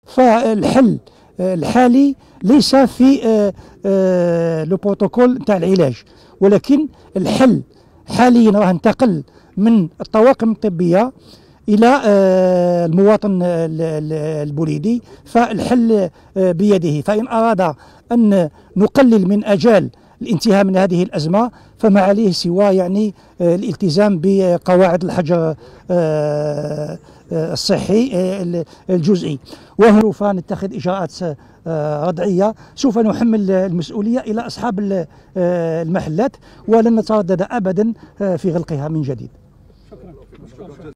فالحل الحالي ليس في لو بروتوكول نتاع العلاج، ولكن الحل حاليا راه انتقل من الطواقم الطبيه الى المواطن البوليدي، فالحل بيده. فان اراد ان نقلل من اجال الانتهاء من هذه الازمه فما عليه سوى يعني الالتزام بقواعد الحجر الصحي الجزئي، وسوف نتخذ اجراءات ردعيه، سوف نحمل المسؤوليه الى اصحاب المحلات ولن نتردد ابدا في غلقها من جديد.